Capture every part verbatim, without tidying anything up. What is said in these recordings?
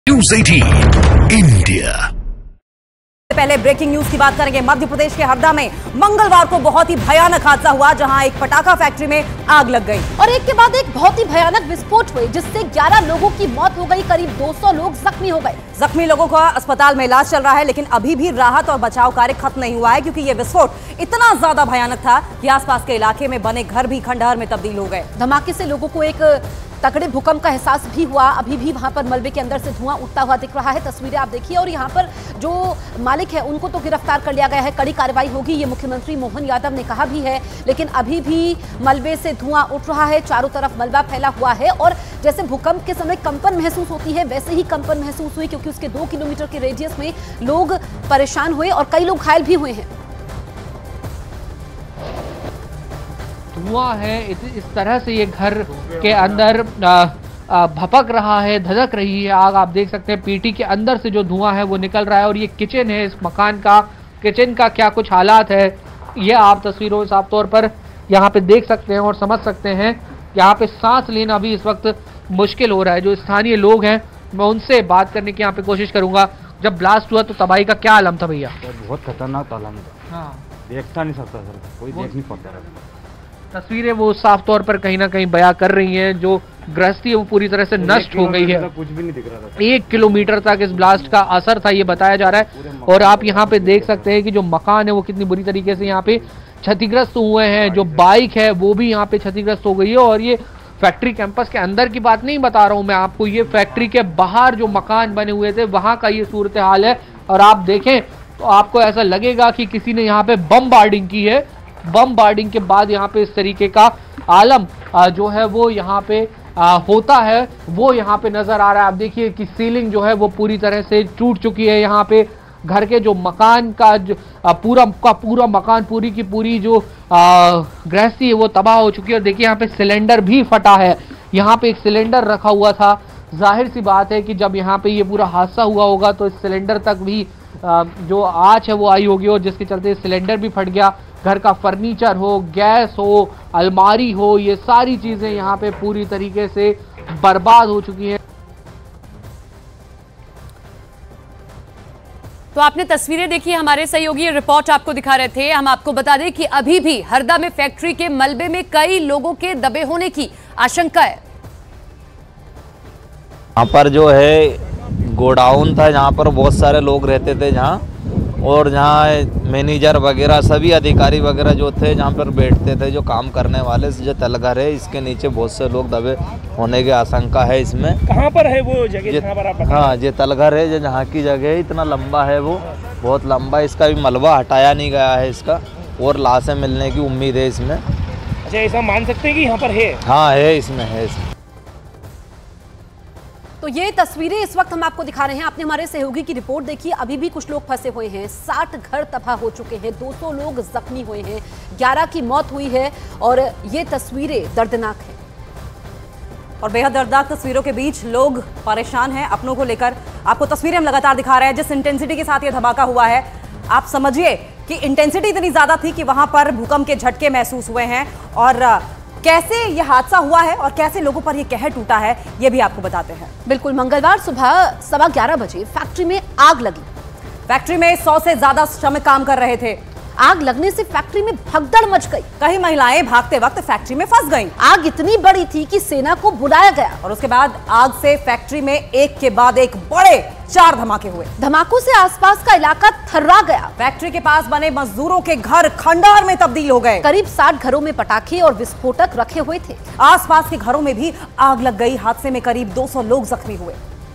News अठारह India. पहले breaking news की बात करेंगे। मध्य प्रदेश के हरदा में मंगलवार को बहुत ही भयानक हादसा हुआ, जहां एक पटाखा फैक्ट्री में आग लग गई और एक के बाद एक बहुत ही भयानक विस्फोट हुए, जिससे ग्यारह लोगों की मौत हो गई, करीब दो सौ लोग जख्मी हो गए। जख्मी लोगों का अस्पताल में इलाज चल रहा है, लेकिन अभी भी राहत और बचाव कार्य खत्म नहीं हुआ है, क्योंकि ये विस्फोट इतना ज्यादा भयानक था कि आसपास के इलाके में बने घर भी खंडहर में तब्दील हो गए। धमाके से लोगों को एक तगड़े भूकंप का एहसास भी हुआ। अभी भी वहां पर मलबे के अंदर से धुआं उठता हुआ दिख रहा है। तस्वीरें आप देखिए, और यहां पर जो मालिक है उनको तो गिरफ्तार कर लिया गया है, कड़ी कार्रवाई होगी, ये मुख्यमंत्री मोहन यादव ने कहा भी है। लेकिन अभी भी मलबे से धुआं उठ रहा है, चारों तरफ मलबा फैला हुआ है, और जैसे भूकंप के समय कंपन महसूस होती है, वैसे ही कंपन महसूस हुई, क्योंकि उसके दो किलोमीटर के रेडियस में लोग परेशान हुए और कई लोग घायल भी हुए हैं। धुआं है, इस तरह से ये घर के अंदर भपक रहा है, धधक रही है आग। आप देख सकते हैं पीटी के अंदर से जो धुआं है वो निकल रहा है, और ये किचन है इस मकान का। किचन का क्या कुछ हालात है ये आप तस्वीरों में साफ तौर पर यहाँ पे देख सकते हैं और समझ सकते हैं। यहाँ पे सांस लेना भी इस वक्त मुश्किल हो रहा है। जो स्थानीय लोग हैं मैं उनसे बात करने की यहाँ पे कोशिश करूंगा। जब ब्लास्ट हुआ तो तबाही का क्या आलम था भैया? बहुत खतरनाक आलम था। हाँ। देखता नहीं सकता सर, कोई देख नहीं पाता। तस्वीरें वो साफ तौर पर कहीं ना कहीं बयां कर रही हैं, जो गृहस्थी है वो पूरी तरह से नष्ट हो गई है। कुछ भी नहीं दिख रहा था। एक किलोमीटर तक इस ब्लास्ट का असर था, ये बताया जा रहा है। और आप यहाँ पे देख सकते हैं कि जो मकान है वो कितनी बुरी तरीके से यहाँ पे क्षतिग्रस्त हुए हैं। जो बाइक है वो भी यहाँ पे क्षतिग्रस्त हो गई है। और ये फैक्ट्री कैंपस के अंदर की बात नहीं बता रहा हूँ मैं आपको, ये फैक्ट्री के बाहर जो मकान बने हुए थे वहां का ये सूरत हाल है। और आप देखें तो आपको ऐसा लगेगा कि किसी ने यहाँ पे बम बार्डिंग की है। बम बार्डिंग के बाद यहाँ पे इस तरीके का आलम जो है वो यहाँ पे आ, होता है, वो यहाँ पे नजर आ रहा है। आप देखिए कि सीलिंग जो है वो पूरी तरह से टूट चुकी है। यहाँ पे घर के जो मकान का जो आ, पूरा का पूरा मकान, पूरी की पूरी जो गृहस्थी है वो तबाह हो चुकी है। और देखिए यहाँ पे सिलेंडर भी फटा है। यहाँ पे एक सिलेंडर रखा हुआ था। जाहिर सी बात है कि जब यहाँ पे ये पूरा हादसा हुआ होगा तो इस सिलेंडर तक भी आ, जो आँच है वो आई होगी, और जिसके चलते सिलेंडर भी फट गया। घर का फर्नीचर हो, गैस हो, अलमारी हो, ये सारी चीजें यहाँ पे पूरी तरीके से बर्बाद हो चुकी हैं। तो आपने तस्वीरें देखी, हमारे सहयोगी रिपोर्ट आपको दिखा रहे थे। हम आपको बता दें कि अभी भी हरदा में फैक्ट्री के मलबे में कई लोगों के दबे होने की आशंका है। यहाँ पर जो है गोडाउन था, जहाँ पर बहुत सारे लोग रहते थे, जहाँ और जहाँ मैनेजर वगैरह सभी अधिकारी वगैरह जो थे जहाँ पर बैठते थे, जो काम करने वाले, जो तलघर है इसके नीचे बहुत से लोग दबे होने की आशंका है। इसमें कहाँ पर है वो जगह जहाँ पर आप? हाँ, ये तलघर है, जो जहाँ की जगह है, इतना लंबा है वो, बहुत लंबा। इसका भी मलबा हटाया नहीं गया है इसका, और लाशें मिलने की उम्मीद है इसमें। अच्छा, ऐसा मान सकते हैं कि यहाँ पर है? हाँ है, इसमें है इसमें। तो ये तस्वीरें इस वक्त हम आपको दिखा रहे हैं। आपने हमारे सहयोगी की रिपोर्ट देखी। अभी भी कुछ लोग फंसे हुए हैं, साठ घर तबाह हो चुके हैं, दो सौ लोग जख्मी हुए हैं, ग्यारह की मौत हुई है, और ये तस्वीरें दर्दनाक हैं। और बेहद दर्दनाक तस्वीरों के बीच लोग परेशान हैं अपनों को लेकर। आपको तस्वीरें हम लगातार दिखा रहे हैं। जिस इंटेंसिटी के साथ ये धमाका हुआ है, आप समझिए कि इंटेंसिटी इतनी ज्यादा थी कि वहां पर भूकंप के झटके महसूस हुए हैं। और कैसे यह हादसा हुआ है और कैसे लोगों पर यह कहर टूटा है, यह भी आपको बताते हैं। बिल्कुल, मंगलवार सुबह सवा ग्यारह बजे फैक्ट्री में आग लगी। फैक्ट्री में सौ से ज्यादा श्रमिक काम कर रहे थे। आग लगने से फैक्ट्री में भगदड़ मच गई। कई महिलाएं भागते वक्त फैक्ट्री में फंस गईं। आग इतनी बड़ी थी कि सेना को बुलाया गया, और उसके बाद आग से फैक्ट्री में एक के बाद एक बड़े चार धमाके हुए। धमाकों से आसपास का इलाका थर्रा गया। फैक्ट्री के पास बने मजदूरों के घर खंडहर में तब्दील हो गए। करीब साठ घरों में पटाखे और विस्फोटक रखे हुए थे। आसपास के घरों में भी आग लग गई। हादसे में करीब दो सौ लोग जख्मी हुए।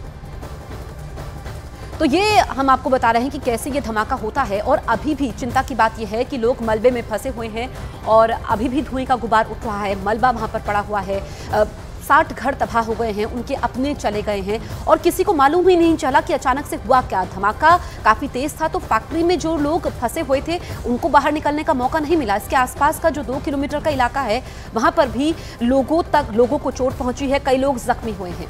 तो ये हम आपको बता रहे हैं कि कैसे ये धमाका होता है। और अभी भी चिंता की बात यह है कि लोग मलबे में फंसे हुए हैं, और अभी भी धुएं का गुबार उठ रहा है। मलबा वहां पर पड़ा हुआ है। साठ घर तबाह हो गए हैं, उनके अपने चले गए हैं, और किसी को मालूम ही नहीं चला कि अचानक से हुआ क्या। धमाका काफी तेज था, तो फैक्ट्री में जो लोग फंसे हुए थे उनको बाहर निकलने का मौका नहीं मिला। इसके आसपास का जो दो किलोमीटर का इलाका है वहां पर भी लोगों तक लोगों को चोट पहुंची है, कई लोग जख्मी हुए हैं।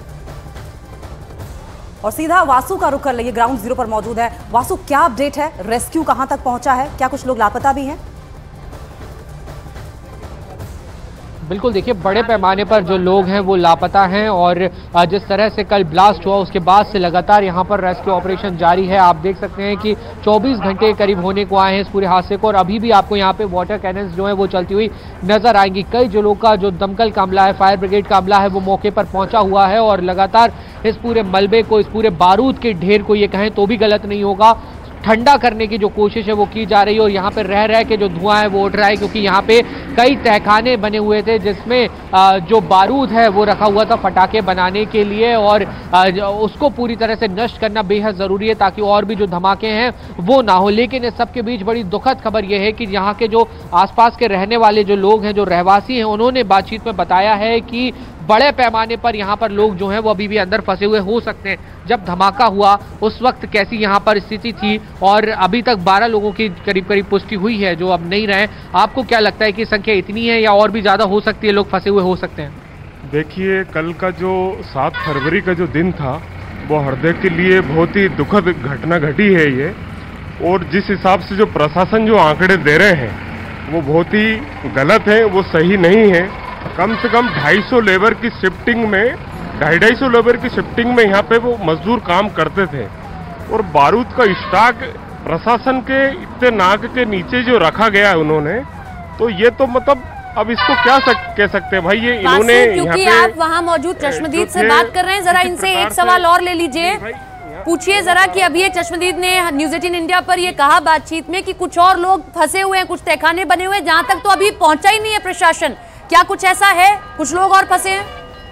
और सीधा वासु का रुख कर लिए, ग्राउंड जीरो पर मौजूद है। वासु, क्या अपडेट है? रेस्क्यू कहां तक पहुंचा है? क्या कुछ लोग लापता भी हैं? बिल्कुल, देखिए बड़े पैमाने पर जो लोग हैं वो लापता हैं और जिस तरह से कल ब्लास्ट हुआ उसके बाद से लगातार यहाँ पर रेस्क्यू ऑपरेशन जारी है। आप देख सकते हैं कि चौबीस घंटे करीब होने को आए हैं इस पूरे हादसे को और अभी भी आपको यहाँ पे वाटर कैनन्स जो है वो चलती हुई नजर आएंगी। कई जिलों का जो दमकल का अमला है, फायर ब्रिगेड का अमला है, वो मौके पर पहुंचा हुआ है और लगातार इस पूरे मलबे को, इस पूरे बारूद के ढेर को, ये कहें तो भी गलत नहीं होगा, ठंडा करने की जो कोशिश है वो की जा रही है। और यहाँ पे रह रह के जो धुआं है वो उठ रहा है क्योंकि यहाँ पे कई तहखाने बने हुए थे जिसमें जो बारूद है वो रखा हुआ था फटाके बनाने के लिए और उसको पूरी तरह से नष्ट करना बेहद ज़रूरी है ताकि और भी जो धमाके हैं वो ना हो। लेकिन इस सबके बीच बड़ी दुखद खबर यह है कि यहाँ के जो आसपास के रहने वाले जो लोग हैं, जो रहवासी हैं, उन्होंने बातचीत में बताया है कि बड़े पैमाने पर यहाँ पर लोग जो हैं वो अभी भी अंदर फंसे हुए हो सकते हैं। जब धमाका हुआ उस वक्त कैसी यहाँ पर स्थिति थी और अभी तक बारह लोगों की करीब करीब पुष्टि हुई है जो अब नहीं रहे। आपको क्या लगता है कि संख्या इतनी है या और भी ज़्यादा हो सकती है, लोग फंसे हुए हो सकते हैं? देखिए, कल का जो सात फरवरी का जो दिन था वो हृदय के लिए बहुत ही दुखद घटना घटी है ये, और जिस हिसाब से जो प्रशासन जो आंकड़े दे रहे हैं वो बहुत ही गलत है, वो सही नहीं है। कम से कम ढाई सौ लेबर की शिफ्टिंग में ढाई ढाई सौ लेबर की शिफ्टिंग में यहाँ पे वो मजदूर काम करते थे और बारूद का स्टॉक प्रशासन के इतने नाक के नीचे जो रखा गया है उन्होंने, तो ये तो मतलब अब इसको क्या सक, कह सकते हैं भाई, ये इन्होंने क्योंकि आप वहाँ मौजूद चश्मदीद से बात कर रहे हैं, जरा इनसे एक सवाल और ले लीजिए, पूछिए जरा कि अभी ये चश्मदीद ने न्यूज एटीन इंडिया पर ये कहा बातचीत में कि कुछ और लोग फंसे हुए हैं, कुछ तहखाने बने हुए हैं जहां तक तो अभी पहुंचा ही नहीं है प्रशासन। क्या कुछ ऐसा है, कुछ लोग और फंसे हैं?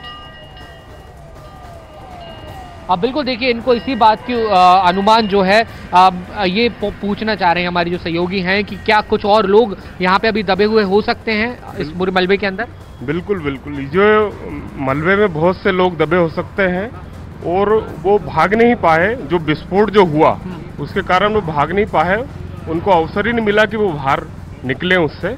अब बिल्कुल देखिए, इनको इसी बात की अनुमान जो है आ, ये पूछना चाह रहे हैं हमारे जो सहयोगी हैं कि क्या कुछ और लोग यहाँ पे अभी दबे हुए हो सकते हैं इस पूरे मलबे के अंदर? बिल्कुल बिल्कुल, जो मलबे में बहुत से लोग दबे हो सकते हैं और वो भाग नहीं पाए। जो विस्फोट जो हुआ उसके कारण वो भाग नहीं पाए, उनको अवसर ही नहीं मिला कि वो बाहर निकले उससे।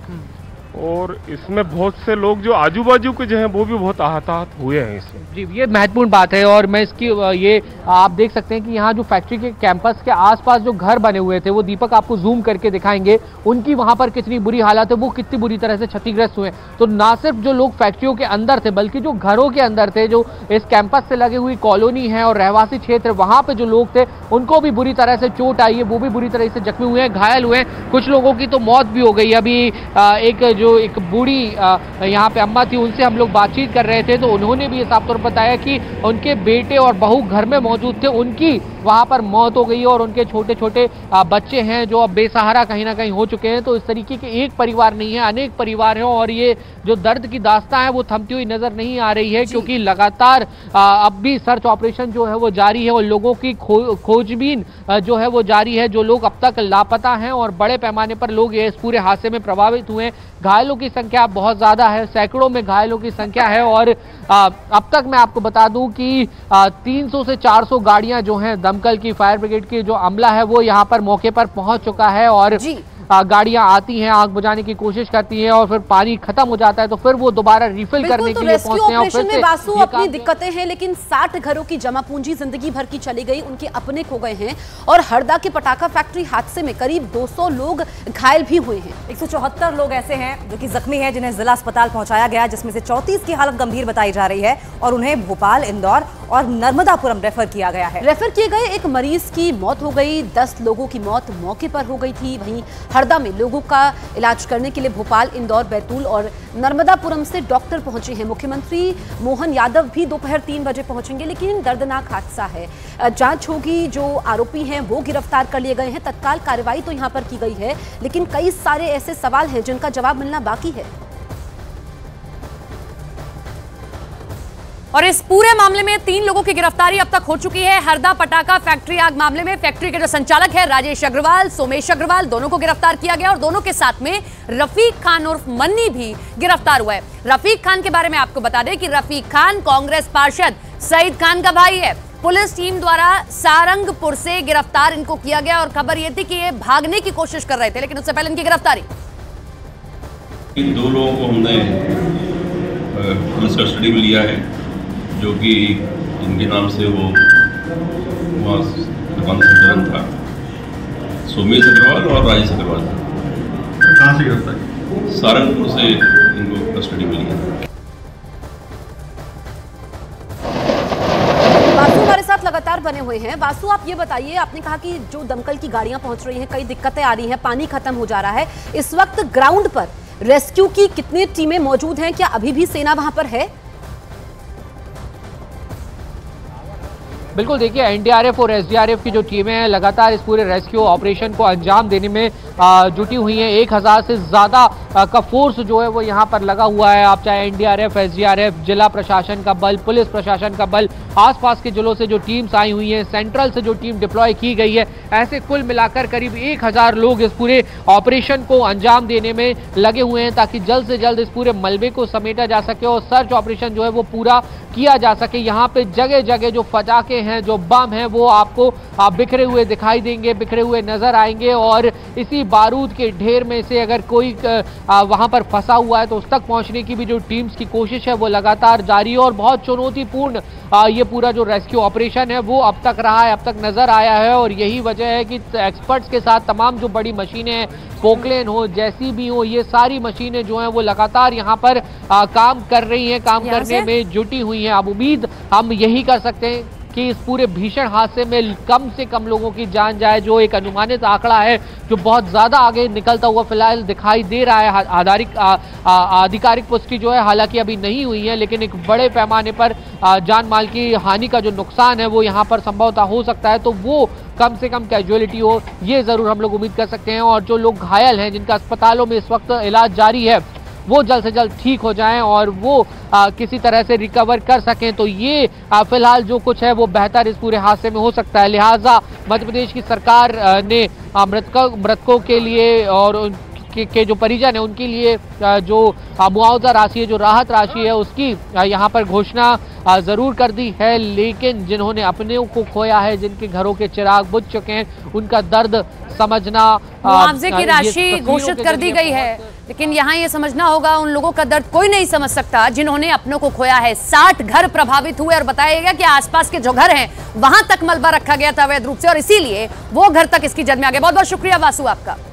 और इसमें बहुत से लोग जो आजू बाजू के जो हैं वो भी बहुत आहत हुए हैं इसमें। जी, ये महत्वपूर्ण बात है और मैं इसकी ये आप देख सकते हैं कि यहाँ जो फैक्ट्री के कैंपस के आसपास जो घर बने हुए थे वो दीपक आपको जूम करके दिखाएंगे, उनकी वहाँ पर कितनी बुरी हालत है, वो कितनी बुरी तरह से क्षतिग्रस्त हुए। तो ना सिर्फ जो लोग फैक्ट्रियों के अंदर थे बल्कि जो घरों के अंदर थे, जो इस कैंपस से लगी हुई कॉलोनी है और रहवासी क्षेत्र, वहाँ पर जो लोग थे उनको भी बुरी तरह से चोट आई है, वो भी बुरी तरह से जख्मी हुए हैं, घायल हुए हैं, कुछ लोगों की तो मौत भी हो गई। अभी एक जो एक बूढ़ी यहाँ पे अम्मा थी, उनसे हम लोग बातचीत कर रहे थे तो उन्होंने भी साफ तौर पर बताया कि उनके बेटे और बहू घर में मौजूद थे, उनकी वहाँ पर मौत हो गई है और उनके छोटे छोटे बच्चे हैं जो अब बेसहारा कहीं ना कहीं हो चुके हैं। तो इस तरीके के एक परिवार नहीं है, अनेक परिवार हैं और ये जो दर्द की दास्तां है वो थमती हुई नजर नहीं आ रही है क्योंकि लगातार अब भी सर्च ऑपरेशन जो है वो जारी है और लोगों की खो, खोजबीन जो है वो जारी है। जो लोग अब तक लापता हैं और बड़े पैमाने पर लोग इस पूरे हादसे में प्रभावित हुए हैं, घायलों की संख्या बहुत ज्यादा है, सैकड़ों में घायलों की संख्या है और आ, अब तक मैं आपको बता दूं कि आ, तीन सौ से चार सौ गाड़ियां जो हैं दमकल की, फायर ब्रिगेड की जो अमला है वो यहां पर मौके पर पहुंच चुका है और गाड़ियां आती हैं, आग बुझाने की कोशिश करती हैं और फिर पानी खत्म हो जाता है तो फिर वो दोबारा रिफिल करने के लिए पहुंचते हैं। और फिर में वासु अपनी दिक्कतें हैं, लेकिन साठ घरों की जमा पूंजी जिंदगी भर की चली गई, उनके अपने खो गए हैं और हरदा के पटाखा फैक्ट्री हादसे में करीब दो सौ लोग घायल भी हुए हैं। एक सौ चौहत्तर लोग ऐसे हैं जो कि जख्मी हैं, जिन्हें जिला अस्पताल पहुंचाया गया, जिसमें से चौंतीस की हालत गंभीर बताई जा रही है और उन्हें भोपाल, इंदौर और नर्मदापुरम रेफर किया गया है। रेफर किए गए एक मरीज की मौत हो गई, दस लोगों की मौत मौके पर हो गई थी। वहीं हरदा में लोगों का इलाज करने के लिए भोपाल, इंदौर, बैतूल और नर्मदापुरम से डॉक्टर पहुंचे हैं। मुख्यमंत्री मोहन यादव भी दोपहर तीन बजे पहुंचेंगे, लेकिन दर्दनाक हादसा है, जांच होगी। जो आरोपी हैं वो गिरफ्तार कर लिए गए हैं, तत्काल कार्रवाई तो यहां पर की गई है, लेकिन कई सारे ऐसे सवाल हैं जिनका जवाब मिलना बाकी है। और इस पूरे मामले में तीन लोगों की गिरफ्तारी अब तक हो चुकी है। हरदा पटाखा फैक्ट्री आग मामले में फैक्ट्री के जो संचालक है राजेश अग्रवाल, सोमेश अग्रवाल, दोनों को गिरफ्तार किया गया और दोनों के साथ में रफीक खान उर्फ मन्नी भी गिरफ्तार हुआ है। रफीक खान के बारे में आपको बता दें कि रफीक खान कांग्रेस पार्षद सईद खान का भाई है। पुलिस टीम द्वारा सारंगपुर से गिरफ्तार इनको किया गया और खबर यह थी कि ये भागने की कोशिश कर रहे थे, लेकिन उससे पहले इनकी गिरफ्तारी। इन दो लोगों को हमने पुलिस कस्टडी में लिया है, जो कि इनके नाम से वो वहाँ दुकान संचालन था, सोमेश अग्रवाल और राजेश अग्रवाल। कहाँ से गिरफ्तार? सारंगपुर से इनको कस्टडी में लिया। वासु हमारे साथ लगातार बने हुए हैं। वासु, आप ये बताइए, आपने कहा कि जो दमकल की गाड़ियां पहुंच रही हैं, कई दिक्कतें आ रही हैं, पानी खत्म हो जा रहा है। इस वक्त ग्राउंड पर रेस्क्यू की कितनी टीमें मौजूद हैं? क्या अभी भी सेना वहां पर है? बिल्कुल, देखिए एनडीआरएफ और एसडीआरएफ की जो टीमें हैं लगातार इस पूरे रेस्क्यू ऑपरेशन को अंजाम देने में जुटी हुई हैं। एक हजार से ज्यादा का फोर्स जो है वो यहाँ पर लगा हुआ है। आप चाहे एनडीआरएफ, एसडीआरएफ, जिला प्रशासन का बल, पुलिस प्रशासन का बल, आसपास के जिलों से जो टीम्स आई हुई हैं, सेंट्रल से जो टीम डिप्लॉय की गई है, ऐसे कुल मिलाकर करीब एक हजार लोग इस पूरे ऑपरेशन को अंजाम देने में लगे हुए हैं ताकि जल्द से जल्द इस पूरे मलबे को समेटा जा सके और सर्च ऑपरेशन जो है वो पूरा किया जा सके। यहाँ पे जगह जगह जो फटाके हैं, जो बम हैं, वो आपको बिखरे हुए दिखाई देंगे, बिखरे हुए नजर आएंगे और इसी बारूद के ढेर में से अगर कोई वहां पर फंसा हुआ है तो उस तक पहुंचने की भी जो टीम्स की कोशिश है वो लगातार जारी है और बहुत चुनौतीपूर्ण ये पूरा जो रेस्क्यू ऑपरेशन है वो अब तक रहा है, अब तक नजर आया है। और यही वजह है कि एक्सपर्ट्स के साथ तमाम जो बड़ी मशीनें हैं, पोकलेन हो, जेसीबी हो, ये सारी मशीनें जो हैं वो लगातार यहाँ पर आ, काम कर रही हैं, काम करने में जुटी हुई हैं। अब उम्मीद हम यही कर सकते हैं कि इस पूरे भीषण हादसे में कम से कम लोगों की जान जाए, जो एक अनुमानित आंकड़ा है जो बहुत ज्यादा आगे निकलता हुआ फिलहाल दिखाई दे रहा है। आधारिक आधिकारिक पुष्टि जो है हालांकि अभी नहीं हुई है, लेकिन एक बड़े पैमाने पर जान माल की हानि का जो नुकसान है वो यहाँ पर संभवतः हो सकता है, तो वो कम से कम कैजुअलिटी हो, ये जरूर हम लोग उम्मीद कर सकते हैं। और जो लोग घायल हैं, जिनका अस्पतालों में इस वक्त इलाज जारी है, वो जल्द से जल्द ठीक हो जाएं और वो आ, किसी तरह से रिकवर कर सकें, तो ये फिलहाल जो कुछ है वो बेहतर इस पूरे हादसे में हो सकता है। लिहाजा मध्य प्रदेश की सरकार आ, ने मृतकों मृतकों के लिए और के, के जो परिजन है उनके लिए जो मुआवजा राशि है, जो राहत राशि है, उसकी यहाँ पर घोषणा जरूर कर दी है। लेकिन जिन्होंने अपने को खोया है, जिनके घरों के चिराग बुझ चुके हैं, उनका दर्द समझना, मुआवजे की राशि घोषित कर दी गई है, लेकिन यहाँ ये समझना होगा उन लोगों का दर्द कोई नहीं समझ सकता जिन्होंने अपनों को खोया है। साठ घर प्रभावित हुए और बताया गया कि आसपास के जो घर हैं वहां तक मलबा रखा गया था अवैध रूप से और इसीलिए वो घर तक इसकी जद में आ गया। बहुत बहुत शुक्रिया वासु आपका।